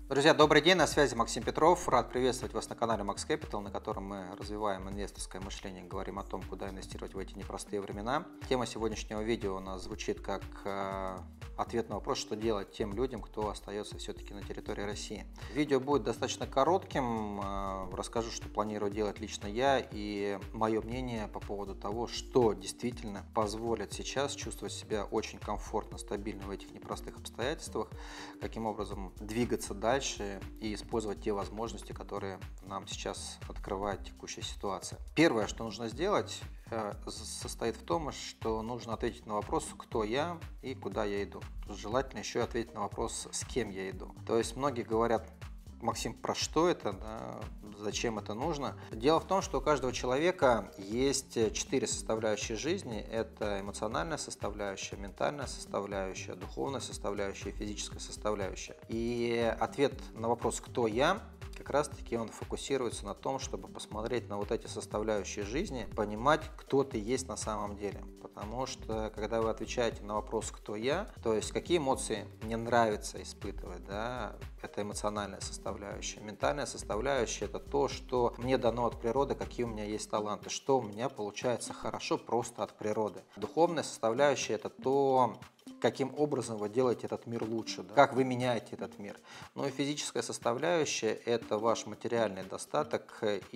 Друзья, добрый день, на связи Максим Петров. Рад приветствовать вас на канале Max Capital, на котором мы развиваем инвесторское мышление, говорим о том, куда инвестировать в эти непростые времена. Тема сегодняшнего видео у нас звучит как ответ на вопрос, что делать тем людям, кто остается все-таки на территории России. Видео будет достаточно коротким, расскажу, что планирую делать лично я и мое мнение по поводу того, что действительно позволит сейчас чувствовать себя очень комфортно, стабильно в этих непростых обстоятельствах, каким образом двигаться дальше и использовать те возможности, которые нам сейчас открывает текущая ситуация. Первое, что нужно сделать, состоит в том, что нужно ответить на вопрос, кто я и куда я иду. Желательно еще ответить на вопрос, с кем я иду. То есть многие говорят: Максим, про что это, да, зачем это нужно? Дело в том, что у каждого человека есть 4 составляющие жизни. Это эмоциональная составляющая, ментальная составляющая, духовная составляющая и физическая составляющая. И ответ на вопрос «кто я?» как раз-таки он фокусируется на том, чтобы посмотреть на вот эти составляющие жизни, понимать, кто ты есть на самом деле. Потому что, когда вы отвечаете на вопрос «кто я?», то есть какие эмоции мне нравится испытывать, да, это эмоциональная составляющая. Ментальная составляющая – это то, что мне дано от природы, какие у меня есть таланты, что у меня получается хорошо просто от природы. Духовная составляющая – это то, каким образом вы делаете этот мир лучше, да? Как вы меняете этот мир. Ну и физическая составляющая – это ваш материальный достаток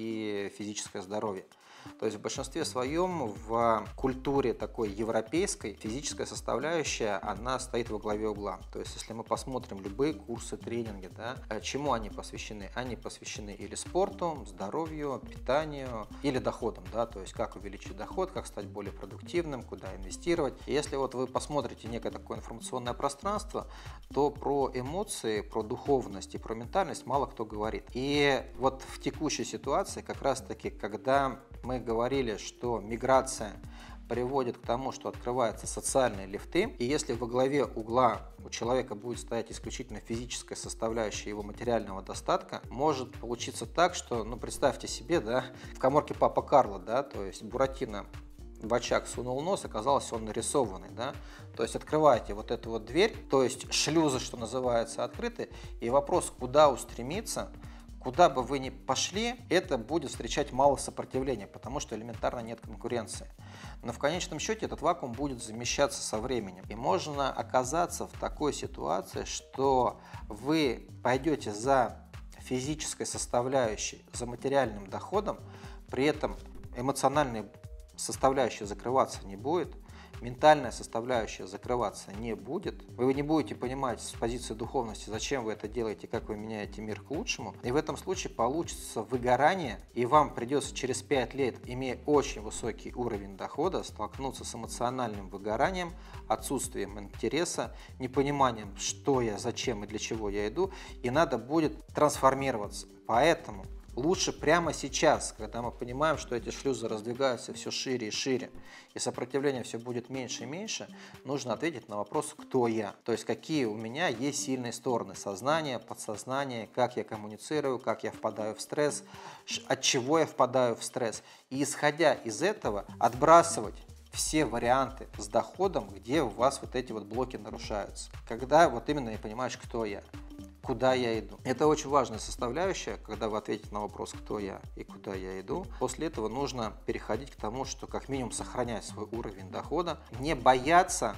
и физическое здоровье. То есть в большинстве своем в культуре такой европейской физическая составляющая, она стоит во главе угла. То есть если мы посмотрим любые курсы, тренинги, да, чему они посвящены? Они посвящены или спорту, здоровью, питанию или доходам, да, то есть как увеличить доход, как стать более продуктивным, куда инвестировать. И если вот вы посмотрите некое такое информационное пространство, то про эмоции, про духовность и про ментальность мало кто говорит. И вот в текущей ситуации как раз-таки, когда мы говорили, что миграция приводит к тому, что открываются социальные лифты, и если во главе угла у человека будет стоять исключительно физическая составляющая его материального достатка, может получиться так, что, ну, представьте себе, да, в каморке папа Карло, да, то есть Буратино в очаг сунул нос, оказалось, он нарисованный, да, то есть открываете вот эту вот дверь, то есть шлюзы, что называется, открыты, и вопрос, куда устремиться. Куда бы вы ни пошли, это будет встречать мало сопротивления, потому что элементарно нет конкуренции. Но в конечном счете этот вакуум будет замещаться со временем. И можно оказаться в такой ситуации, что вы пойдете за физической составляющей, за материальным доходом, при этом эмоциональная составляющая закрываться не будет, ментальная составляющая закрываться не будет, вы не будете понимать с позиции духовности, зачем вы это делаете, как вы меняете мир к лучшему, и в этом случае получится выгорание, и вам придется через 5 лет, имея очень высокий уровень дохода, столкнуться с эмоциональным выгоранием, отсутствием интереса, непониманием, что я, зачем и для чего я иду, и надо будет трансформироваться. Поэтому лучше прямо сейчас, когда мы понимаем, что эти шлюзы раздвигаются все шире и шире, и сопротивление все будет меньше и меньше, нужно ответить на вопрос, кто я. То есть, какие у меня есть сильные стороны сознания, подсознания, как я коммуницирую, как я впадаю в стресс, от чего я впадаю в стресс. И исходя из этого, отбрасывать все варианты с доходом, где у вас вот эти вот блоки нарушаются. Когда вот именно не понимаешь, кто я. Куда я иду. Это очень важная составляющая, когда вы ответите на вопрос, кто я и куда я иду. После этого нужно переходить к тому, что как минимум сохранять свой уровень дохода, не бояться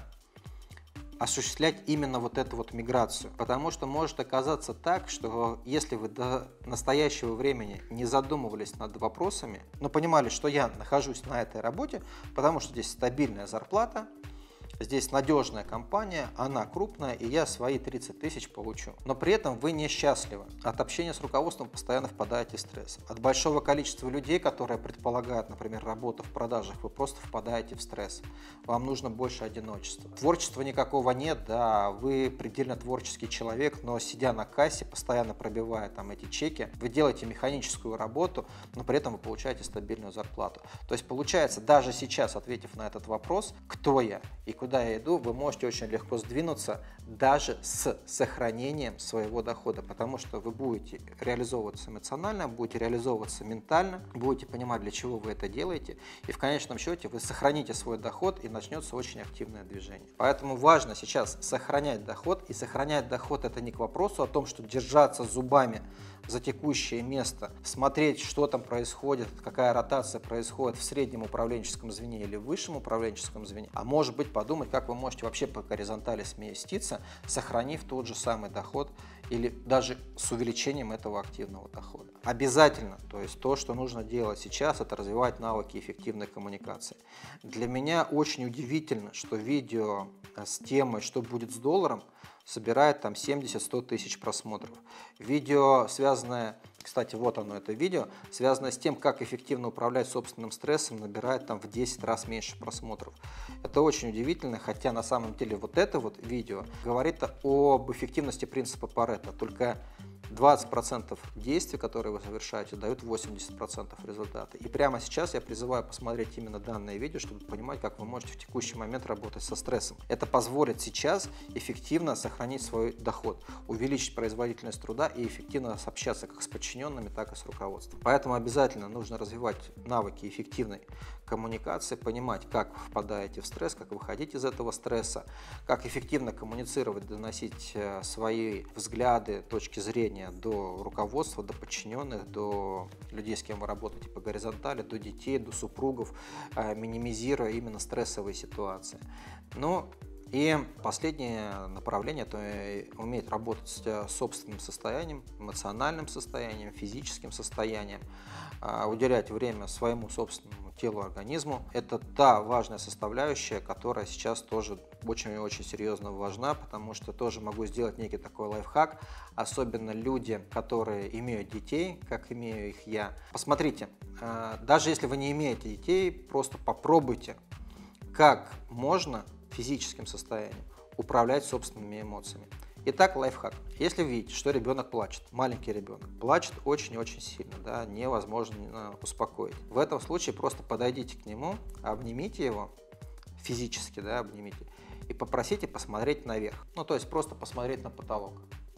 осуществлять именно вот эту вот миграцию. Потому что может оказаться так, что если вы до настоящего времени не задумывались над вопросами, но понимали, что я нахожусь на этой работе, потому что здесь стабильная зарплата, здесь надежная компания, она крупная, и я свои 30 тысяч получу. Но при этом вы несчастливы. От общения с руководством постоянно впадаете в стресс. От большого количества людей, которые предполагают, например, работу в продажах, вы просто впадаете в стресс. Вам нужно больше одиночества. Творчества никакого нет, да, вы предельно творческий человек, но сидя на кассе, постоянно пробивая там эти чеки, вы делаете механическую работу, но при этом вы получаете стабильную зарплату. То есть получается, даже сейчас, ответив на этот вопрос, кто я и куда куда я иду, вы можете очень легко сдвинуться даже с сохранением своего дохода, потому что вы будете реализовываться эмоционально, будете реализовываться ментально, будете понимать, для чего вы это делаете, и в конечном счете вы сохраните свой доход, и начнется очень активное движение. Поэтому важно сейчас сохранять доход, и сохранять доход — это не к вопросу о том, что держаться зубами за текущее место, смотреть, что там происходит, какая ротация происходит в среднем управленческом звене или в высшем управленческом звене, а может быть подумать, как вы можете вообще по горизонтали сместиться, сохранив тот же самый доход или даже с увеличением этого активного дохода. Обязательно, то есть то, что нужно делать сейчас, это развивать навыки эффективной коммуникации. Для меня очень удивительно, что видео с темой «Что будет с долларом» собирает там 70-100 тысяч просмотров. Видео, связанное, кстати, вот оно, это видео, связанное с тем, как эффективно управлять собственным стрессом, набирает там в 10 раз меньше просмотров. Это очень удивительно, хотя на самом деле вот это вот видео говорит об эффективности принципа Парето, только 20% действий, которые вы совершаете, дают 80% результата. И прямо сейчас я призываю посмотреть именно данное видео, чтобы понимать, как вы можете в текущий момент работать со стрессом. Это позволит сейчас эффективно сохранить свой доход, увеличить производительность труда и эффективно общаться как с подчиненными, так и с руководством. Поэтому обязательно нужно развивать навыки эффективной коммуникации, понимать, как вы впадаете в стресс, как выходить из этого стресса, как эффективно коммуницировать, доносить свои взгляды, точки зрения до руководства, до подчиненных, до людей, с кем вы работаете по горизонтали, до детей, до супругов, минимизируя именно стрессовые ситуации. Ну и последнее направление – это уметь работать с собственным состоянием, эмоциональным состоянием, физическим состоянием, уделять время своему собственному телу, организму. Это та важная составляющая, которая сейчас тоже очень-очень серьезно важна, потому что тоже могу сделать некий такой лайфхак, особенно люди, которые имеют детей, как имею их я. Посмотрите, даже если вы не имеете детей, просто попробуйте, как можно физическим состоянием управлять собственными эмоциями. Итак, лайфхак. Если видите, что ребенок плачет, маленький ребенок, плачет очень-очень сильно, да, невозможно успокоить. В этом случае просто подойдите к нему, обнимите его, физически, да, обнимите, и попросите посмотреть наверх. Ну, то есть просто посмотреть на потолок.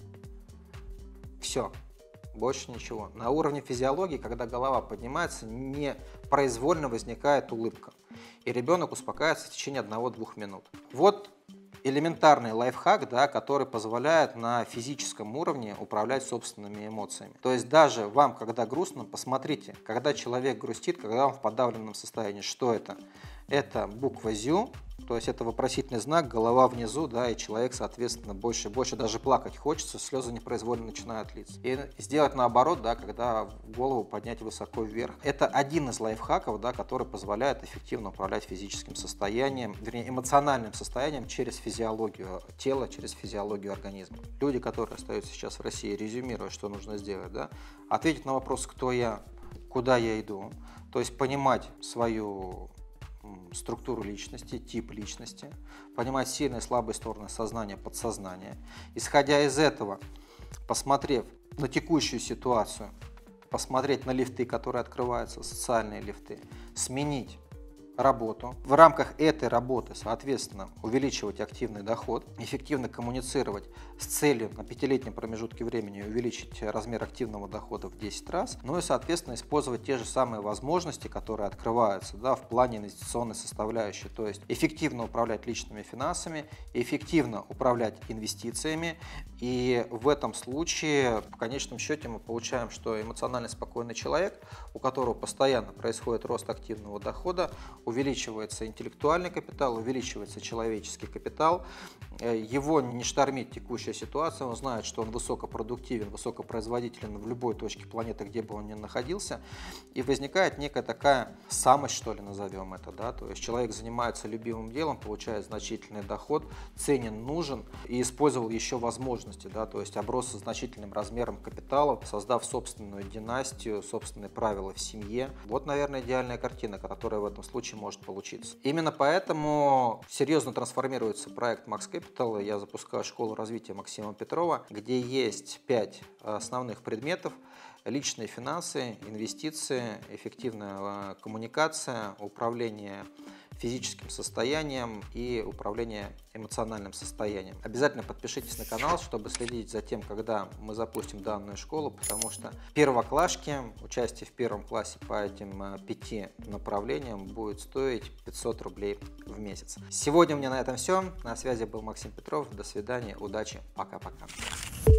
Все. Больше ничего. На уровне физиологии, когда голова поднимается, непроизвольно возникает улыбка. И ребенок успокаивается в течение 1-2 минут. Вот элементарный лайфхак, да, который позволяет на физическом уровне управлять собственными эмоциями. То есть даже вам, когда грустно, посмотрите, когда человек грустит, когда он в подавленном состоянии, что это? Это буква ЗЮ, то есть это вопросительный знак, голова внизу, да, и человек, соответственно, больше и больше даже плакать хочется, слезы непроизвольно начинают литься. И сделать наоборот, да, когда голову поднять высоко вверх. Это один из лайфхаков, да, который позволяет эффективно управлять физическим состоянием, вернее, эмоциональным состоянием через физиологию тела, через физиологию организма. Люди, которые остаются сейчас в России, резюмируя, что нужно сделать, да, ответить на вопрос, кто я, куда я иду, то есть понимать свою структуру личности, тип личности, понимать сильные и слабые стороны сознания, подсознания. Исходя из этого, посмотрев на текущую ситуацию, посмотреть на лифты, которые открываются, социальные лифты, сменить работу. В рамках этой работы, соответственно, увеличивать активный доход, эффективно коммуницировать с целью на 5-летнем промежутке времени увеличить размер активного дохода в 10 раз, ну и, соответственно, использовать те же самые возможности, которые открываются, да, в плане инвестиционной составляющей, то есть эффективно управлять личными финансами, эффективно управлять инвестициями, и в этом случае, в конечном счете, мы получаем, что эмоционально спокойный человек, у которого постоянно происходит рост активного дохода, увеличивается интеллектуальный капитал, увеличивается человеческий капитал, его не штормит текущая ситуация, он знает, что он высокопродуктивен, высокопроизводителен в любой точке планеты, где бы он ни находился, и возникает некая такая самость, что ли, назовем это, да, то есть человек занимается любимым делом, получает значительный доход, ценен, нужен и использовал еще возможности, да, то есть оброс значительным размером капитала, создав собственную династию, собственные правила в семье. Вот, наверное, идеальная картина, которая в этом случае может получиться. Именно поэтому серьезно трансформируется проект Max Capital. Я запускаю школу развития Максима Петрова, где есть 5 основных предметов: личные финансы, инвестиции, эффективная коммуникация, управление физическим состоянием и управление эмоциональным состоянием. Обязательно подпишитесь на канал, чтобы следить за тем, когда мы запустим данную школу, потому что первоклашки, участие в первом классе по этим 5 направлениям будет стоить 500 рублей в месяц. Сегодня у меня на этом все. На связи был Максим Петров. До свидания, удачи, пока-пока.